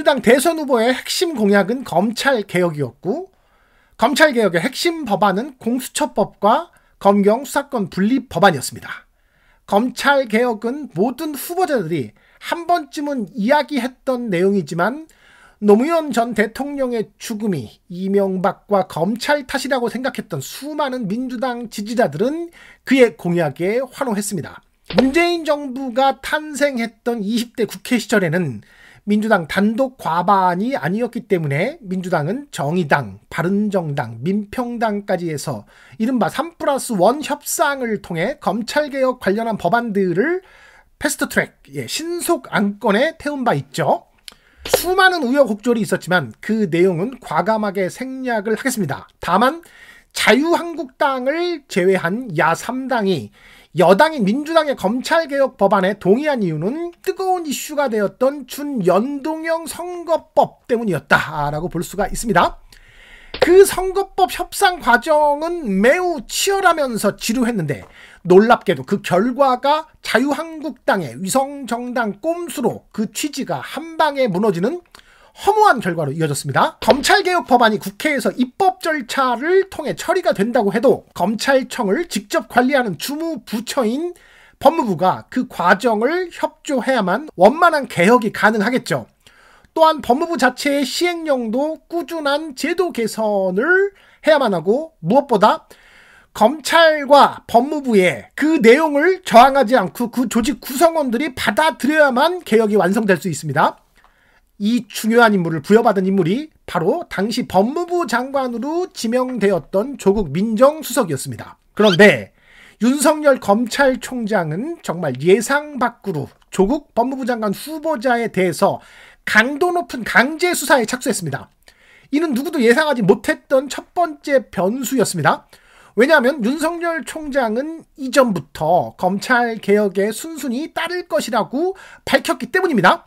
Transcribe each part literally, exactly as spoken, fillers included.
민주당 대선 후보의 핵심 공약은 검찰개혁이었고, 검찰개혁의 핵심 법안은 공수처법과 검경 수사권 분립 법안이었습니다. 검찰개혁은 모든 후보자들이 한 번쯤은 이야기했던 내용이지만 노무현 전 대통령의 죽음이 이명박과 검찰 탓이라고 생각했던 수많은 민주당 지지자들은 그의 공약에 환호했습니다. 문재인 정부가 탄생했던 이십 대 국회 시절에는 민주당 단독 과반이 아니었기 때문에 민주당은 정의당, 바른정당, 민평당까지 해서 이른바 삼 플러스 일 협상을 통해 검찰개혁 관련한 법안들을 패스트트랙, 예, 신속 안건에 태운 바 있죠. 수많은 우여곡절이 있었지만 그 내용은 과감하게 생략을 하겠습니다. 다만 자유한국당을 제외한 야삼 당이 여당인 민주당의 검찰개혁 법안에 동의한 이유는 뜨거운 이슈가 되었던 준연동형 선거법 때문이었다라고 볼 수가 있습니다. 그 선거법 협상 과정은 매우 치열하면서 지루했는데 놀랍게도 그 결과가 자유한국당의 위성정당 꼼수로 그 취지가 한방에 무너지는 허무한 결과로 이어졌습니다. 검찰개혁 법안이 국회에서 입법 절차를 통해 처리가 된다고 해도 검찰청을 직접 관리하는 주무부처인 법무부가 그 과정을 협조해야만 원만한 개혁이 가능하겠죠. 또한 법무부 자체의 시행령도 꾸준한 제도 개선을 해야만 하고, 무엇보다 검찰과 법무부의 그 내용을 저항하지 않고 그 조직 구성원들이 받아들여야만 개혁이 완성될 수 있습니다. 이 중요한 임무를 부여받은 인물이 바로 당시 법무부 장관으로 지명되었던 조국 민정수석이었습니다. 그런데 윤석열 검찰총장은 정말 예상 밖으로 조국 법무부 장관 후보자에 대해서 강도 높은 강제 수사에 착수했습니다. 이는 누구도 예상하지 못했던 첫 번째 변수였습니다. 왜냐하면 윤석열 총장은 이전부터 검찰개혁에 순순히 따를 것이라고 밝혔기 때문입니다.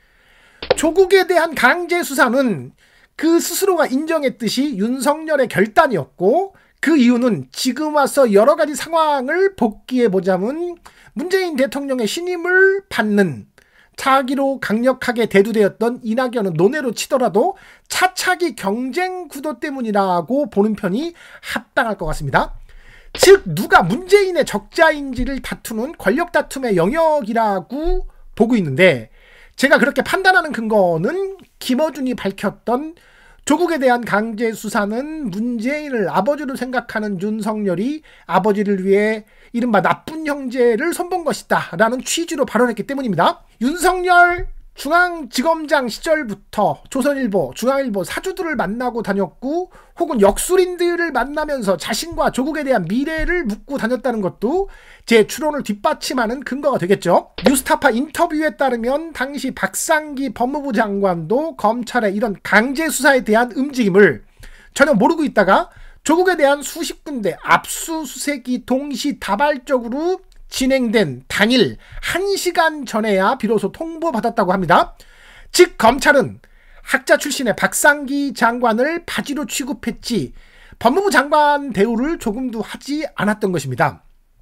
조국에 대한 강제 수사는 그 스스로가 인정했듯이 윤석열의 결단이었고, 그 이유는 지금 와서 여러 가지 상황을 복기해 보자면 문재인 대통령의 신임을 받는 차기로 강력하게 대두되었던 이낙연은 논외로 치더라도 차차기 경쟁 구도 때문이라고 보는 편이 합당할 것 같습니다. 즉 누가 문재인의 적자인지를 다투는 권력 다툼의 영역이라고 보고 있는데, 제가 그렇게 판단하는 근거는 김어준이 밝혔던 조국에 대한 강제 수사는 문재인을 아버지로 생각하는 윤석열이 아버지를 위해 이른바 나쁜 형제를 손본 것이다 라는 취지로 발언했기 때문입니다. 윤석열 중앙지검장 시절부터 조선일보, 중앙일보 사주들을 만나고 다녔고, 혹은 역술인들을 만나면서 자신과 조국에 대한 미래를 묻고 다녔다는 것도 제 추론을 뒷받침하는 근거가 되겠죠. 뉴스타파 인터뷰에 따르면 당시 박상기 법무부 장관도 검찰의 이런 강제 수사에 대한 움직임을 전혀 모르고 있다가 조국에 대한 수십 군데 압수수색이 동시다발적으로 진행된 당일 한 시간 전에야 비로소 통보받았다고 합니다. 즉 검찰은 학자 출신의 박상기 장관을 바지로 취급했지 법무부 장관 대우를 조금도 하지 않았던 것입니다.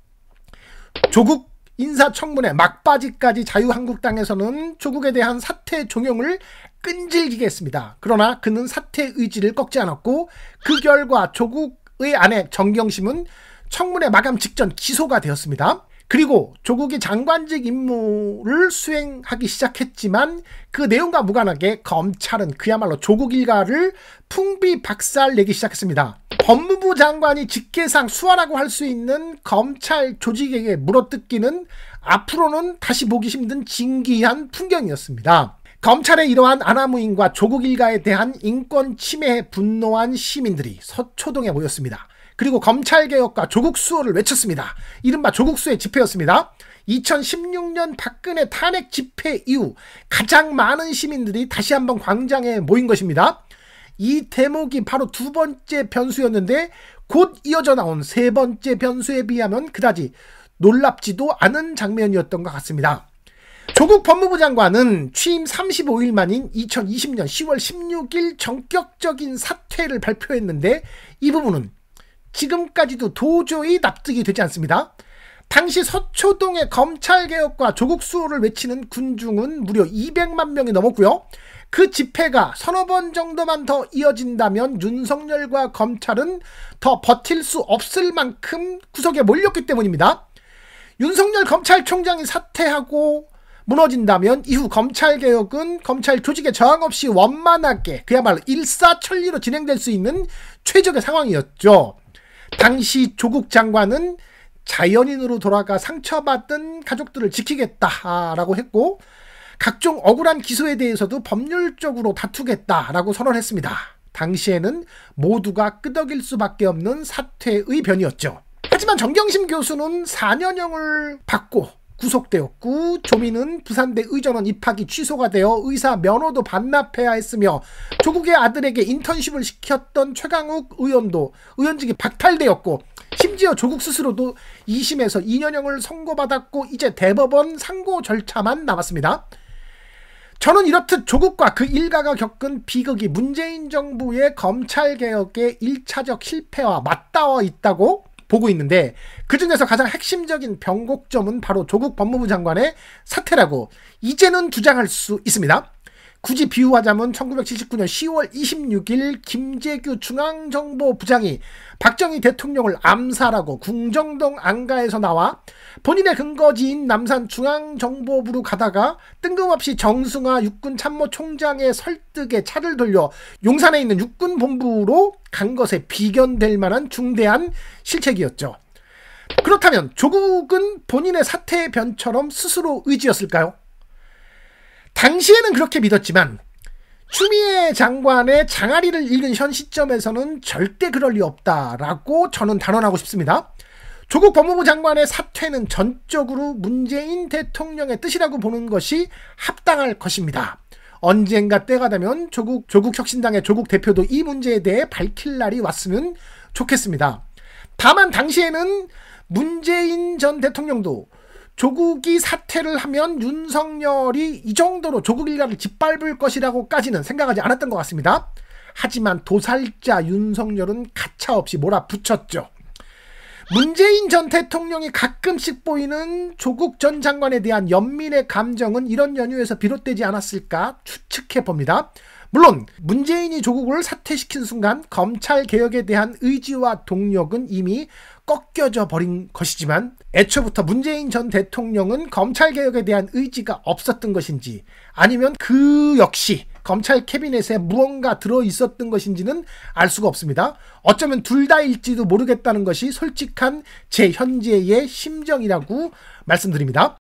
조국 인사청문회 막바지까지 자유한국당에서는 조국에 대한 사퇴 종용을 끈질기게 했습니다. 그러나 그는 사퇴 의지를 꺾지 않았고, 그 결과 조국의 아내 정경심은 청문회 마감 직전 기소가 되었습니다. 그리고 조국이 장관직 임무를 수행하기 시작했지만 그 내용과 무관하게 검찰은 그야말로 조국 일가를 풍비박살내기 시작했습니다. 법무부 장관이 직계상 수하라고 할 수 있는 검찰 조직에게 물어뜯기는 앞으로는 다시 보기 힘든 진기한 풍경이었습니다. 검찰의 이러한 아나무인과 조국 일가에 대한 인권 침해에 분노한 시민들이 서초동에 모였습니다. 그리고 검찰개혁과 조국 수호를 외쳤습니다. 이른바 조국 수호의 집회였습니다. 이천십육 년 박근혜 탄핵 집회 이후 가장 많은 시민들이 다시 한번 광장에 모인 것입니다. 이 대목이 바로 두 번째 변수였는데, 곧 이어져 나온 세 번째 변수에 비하면 그다지 놀랍지도 않은 장면이었던 것 같습니다. 조국 법무부 장관은 취임 삼십오 일 만인 이천이십 년 시월 십육 일 전격적인 사퇴를 발표했는데, 이 부분은 지금까지도 도저히 납득이 되지 않습니다. 당시 서초동의 검찰개혁과 조국 수호를 외치는 군중은 무려 이백만 명이 넘었고요. 그 집회가 서너 번 정도만 더 이어진다면 윤석열과 검찰은 더 버틸 수 없을 만큼 구석에 몰렸기 때문입니다. 윤석열 검찰총장이 사퇴하고 무너진다면 이후 검찰개혁은 검찰 조직의 저항 없이 원만하게 그야말로 일사천리로 진행될 수 있는 최적의 상황이었죠. 당시 조국 장관은 자연인으로 돌아가 상처받은 가족들을 지키겠다라고 했고 각종 억울한 기소에 대해서도 법률적으로 다투겠다라고 선언했습니다. 당시에는 모두가 끄덕일 수밖에 없는 사퇴의 변이었죠. 하지만 정경심 교수는 사 년형을 받고 구속되었고 조민은 부산대 의전원 입학이 취소가 되어 의사 면허도 반납해야 했으며 조국의 아들에게 인턴십을 시켰던 최강욱 의원도 의원직이 박탈되었고 심지어 조국 스스로도 이 심에서 이 년형을 선고받았고 이제 대법원 상고 절차만 남았습니다. 저는 이렇듯 조국과 그 일가가 겪은 비극이 문재인 정부의 검찰개혁의 일차적 실패와 맞닿아 있다고 보고 있는데 그 중에서 가장 핵심적인 변곡점은 바로 조국 법무부 장관의 사퇴라고 이제는 주장할 수 있습니다. 굳이 비유하자면 천구백칠십구 년 시월 이십육일 김재규 중앙정보부장이 박정희 대통령을 암살하고 궁정동 안가에서 나와 본인의 근거지인 남산 중앙정보부로 가다가 뜬금없이 정승화 육군참모총장의 설득에 차를 돌려 용산에 있는 육군본부로 간 것에 비견될 만한 중대한 실책이었죠. 그렇다면 조국은 본인의 사퇴의 변처럼 스스로 의지였을까요? 당시에는 그렇게 믿었지만 추미애 장관의 장아리를 읽은 현 시점에서는 절대 그럴 리 없다라고 저는 단언하고 싶습니다. 조국 법무부 장관의 사퇴는 전적으로 문재인 대통령의 뜻이라고 보는 것이 합당할 것입니다. 언젠가 때가 되면 조국, 조국 혁신당의 조국 대표도 이 문제에 대해 밝힐 날이 왔으면 좋겠습니다. 다만 당시에는 문재인 전 대통령도 조국이 사퇴를 하면 윤석열이 이 정도로 조국 일가를 짓밟을 것이라고까지는 생각하지 않았던 것 같습니다. 하지만 도살자 윤석열은 가차없이 몰아붙였죠. 문재인 전 대통령이 가끔씩 보이는 조국 전 장관에 대한 연민의 감정은 이런 연유에서 비롯되지 않았을까 추측해 봅니다. 물론 문재인이 조국을 사퇴시킨 순간 검찰개혁에 대한 의지와 동력은 이미 꺾여져 버린 것이지만 애초부터 문재인 전 대통령은 검찰개혁에 대한 의지가 없었던 것인지 아니면 그 역시 검찰 캐비넷에 무언가 들어있었던 것인지는 알 수가 없습니다. 어쩌면 둘 다일지도 모르겠다는 것이 솔직한 제 현재의 심정이라고 말씀드립니다.